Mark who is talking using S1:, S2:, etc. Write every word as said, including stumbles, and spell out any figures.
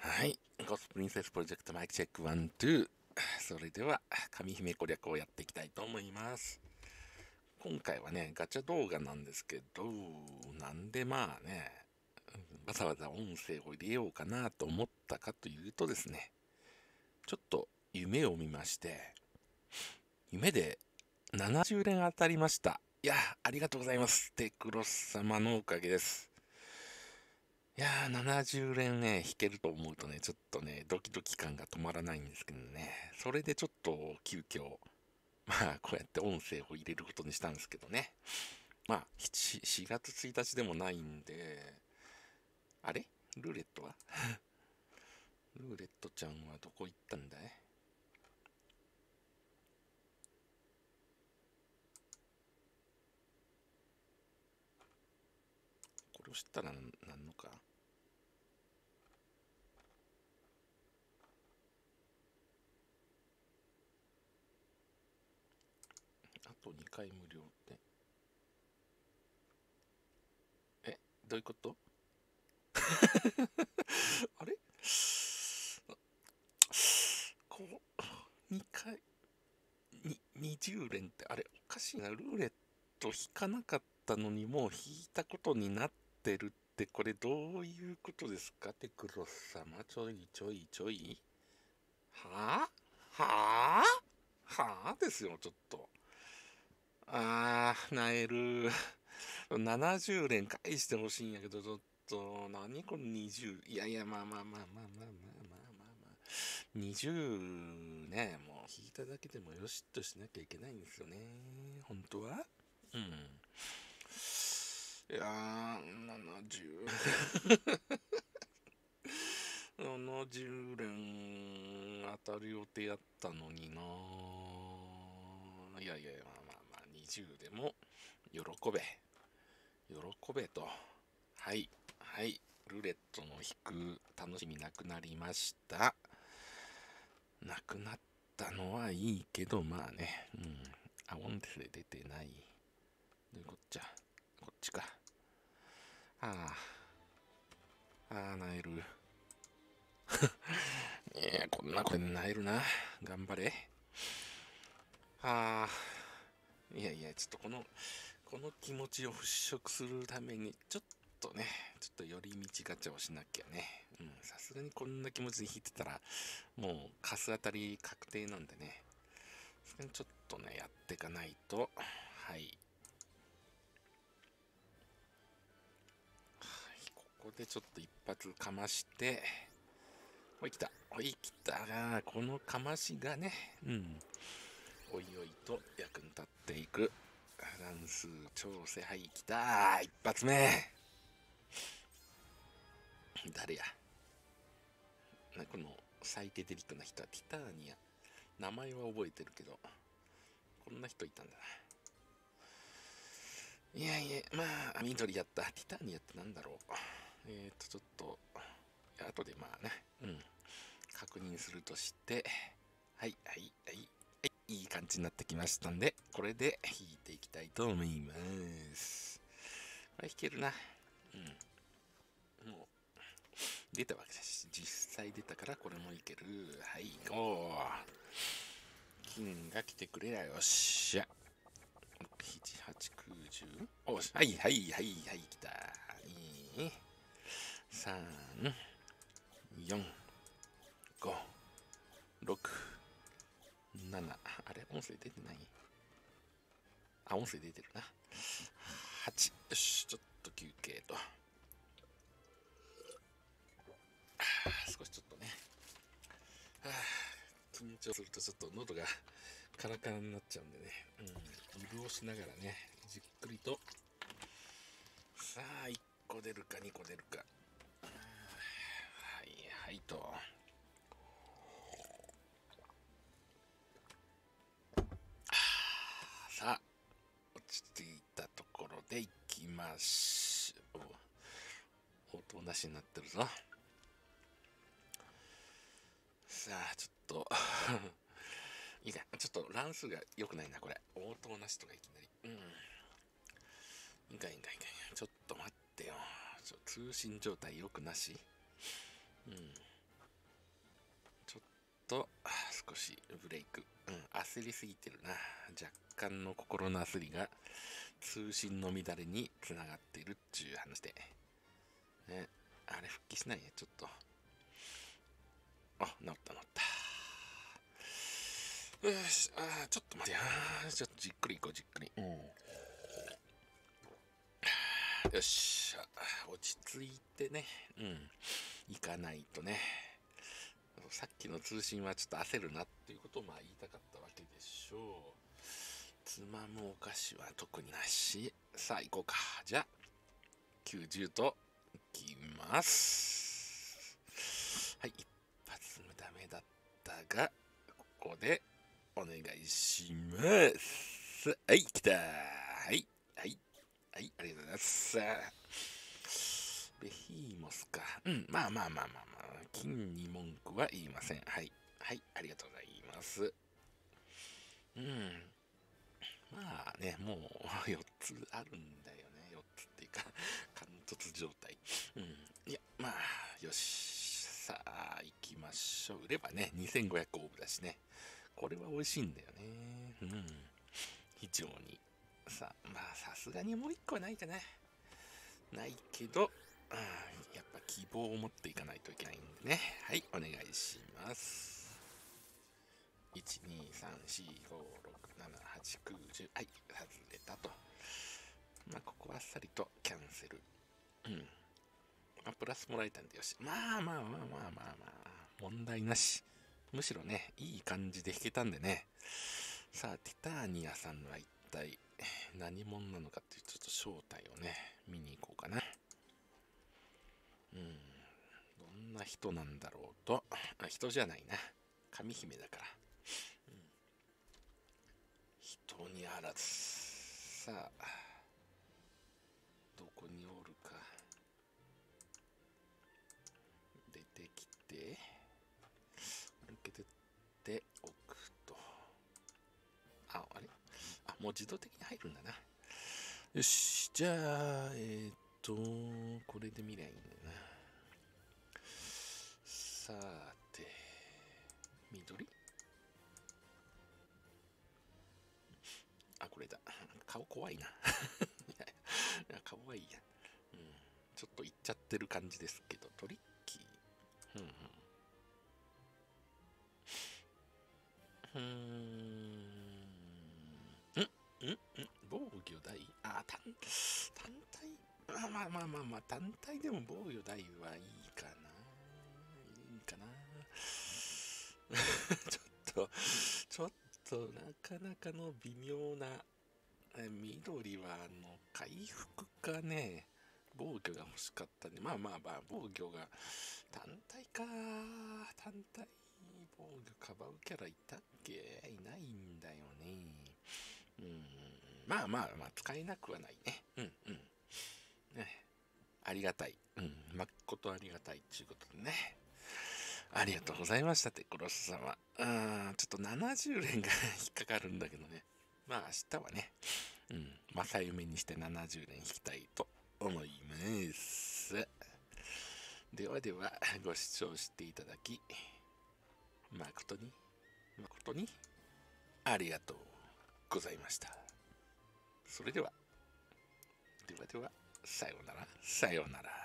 S1: はい。ゴスプリンセスプロジェクトマイクチェックワン、ツー。それでは、神姫攻略をやっていきたいと思います。今回はね、ガチャ動画なんですけど、なんでまあね、わざわざ音声を入れようかなと思ったかというとですね、ちょっと夢を見まして、夢でななじゅう連当たりました。いや、ありがとうございます。テクロス様のおかげです。いやー、ななじゅう連ね、弾けると思うとね、ちょっとね、ドキドキ感が止まらないんですけどね、それでちょっと急遽、まあ、こうやって音声を入れることにしたんですけどね。まあ、ししがつついたちでもないんで、あれルーレットはルーレットちゃんはどこ行ったんだい？これを知ったらなんのか。あとにかい無料って。え、どういうこと？あれこう、にかい、に、にじゅう連って、あれ、おかしいな。ルーレット引かなかったのに、もう引いたことになってるって、これどういうことですか？テクロス様、ちょいちょいちょい。はぁはぁはぁですよ、ちょっと。あー、なえる。ななじゅう連返してほしいんやけど、ちょっと、何このにじゅう。いやいや、まあまあまあまあまあまあまあまあまあ。にじゅうね、もう引いただけでもよしっとしなきゃいけないんですよね。本当は。うん。いやー、ななじゅう。ななじゅう連当たる予定やったのにな。いやいや、まあまあまあ、にじゅうでも喜べ。喜べと。はい。はい。ルーレットの引く楽しみなくなりました。なくなったのはいいけど、まあね。うん。あ、音声出てない。どういうこっちゃ。こっちか。ああ。ああ、なえる。いや、こんなこれなえるな。頑張れ。ああ。いやいや、ちょっとこの、この気持ちを払拭するために、ちょっとね、ちょっと寄り道ガチャをしなきゃね。うん、さすがにこんな気持ちで引いてたら、もうカス当たり確定なんでね。それにちょっとね、やっていかないと、はい。はい、ここでちょっと一発かまして、ほい来た、ほい来たが、このかましがね、うん、おいおいと役に立っていく。乱数調整、はい、来た一発目。誰やこのサイケデリックな人はティターニア。名前は覚えてるけど、こんな人いたんだな。いやいや、まあ、緑やった。ティターニアってなんだろう。えっ、ー、と、ちょっと、後でまあね、うん、確認するとして、はい、はい、はい、はい、いい感じになってきましたんで、これで弾いていきたいと思います。これ弾けるな。うん。もう、出たわけだし、実際出たからこれもいける。はい、行こう。金が来てくれやよっしゃ。なな、はち、きゅう、じゅう。おし、はいはいはいはい、来た。に、さん、よん、ご、ろく、なな。あれ音声出てない？あ、音声出てるな。はち。よし、ちょっと休憩と。少しちょっとね。はあ、緊張するとちょっと喉がカラカラになっちゃうんでね。うん。潤しながらね、じっくりと。さあ、いっこ出るかにこ出るか。はいはいと。さあ、落ち着いたところでいきましょう。音なしになってるぞ。さあ、ちょっといいか、ちょっと乱数が良くないな、これ。応答なしとかいきなり。うん。いいかいいかいいかい。ちょっと待ってよ。ちょ通信状態良くなし。うん。 と少しブレイク、うん、焦りすぎてるな。若干の心の焦りが通信の乱れにつながっているっちゅう話で、ね、あれ復帰しないね、ちょっと。あ、治った治った。よし、あーちょっと待てや、ちょっとじっくりいこう、じっくり。うん、よし、落ち着いてね、うん、行かないとね。さっきの通信はちょっと焦るなっていうことをまあ言いたかったわけでしょう。つまむお菓子は特になし。さあ行こうか。じゃあきゅうじゅうといきます。はい、一発目ダメだったが、ここでお願いします。はい、来た。はいはいはい、ありがとうございます。ベヒーモスか。うん、まあまあまあまあまあ、金に文句は言いません。はい。はい、ありがとうございます。うん。まあね、もうよっつあるんだよね。よっつっていうか、貫突状態。うん。いや、まあ、よし。さあ、行きましょう。売ればね、にせんごひゃくオーブだしね。これは美味しいんだよね。うん。非常に。さあ、まあ、さすがにもう一個はないかな。ないけど、うん、やっぱ希望を持っていかないといけないんでね。はい、お願いします。いち、に、さん、よん、ご、ろく、なな、はち、きゅう、じゅう。はい、外れたと。まあ、ここはあっさりとキャンセル。うん。まあ、プラスもらえたんでよし。まあまあまあまあまあまあ、問題なし。むしろね、いい感じで弾けたんでね。さあ、ティターニアさんは一体何者なのかっていうちょっと正体をね、見に行こうかな。うん。どんな人なんだろうと。あ、人じゃないな。神姫だから。うん、人にあらず。さあ、どこにおるか。出てきて、抜けてっておくと。あ、あれあ、もう自動的に入るんだな。よし、じゃあ、えー、っと、これで見りゃいいんだな。さて、緑あ、これだ。顔怖いな。いや、顔はいいや。うん。ちょっといっちゃってる感じですけど、トリッキー。うんうん。うーん。んんん防御大あ、単、単体あ、まあまあまあまあ、単体でも防御大はいいかな。いいかな。ちょっと、ちょっと、なかなかの微妙な、え緑は、あの、回復かね、防御が欲しかったんで、まあまあまあ、防御が、単体か、単体防御かばうキャラいたっけいないんだよね。うん、まあまあまあ、使えなくはないね。うんうん。ね、ありがたい。うん、まっことありがたいっていうことでね。ありがとうございましたって、コロス様。うん、ちょっとななじゅう連が引っかかるんだけどね。まあ明日はね、うん、正夢にしてななじゅう連引きたいと思います。ではでは、ご視聴していただき、誠に、誠に、ありがとうございました。それでは、ではでは、さようなら、さようなら。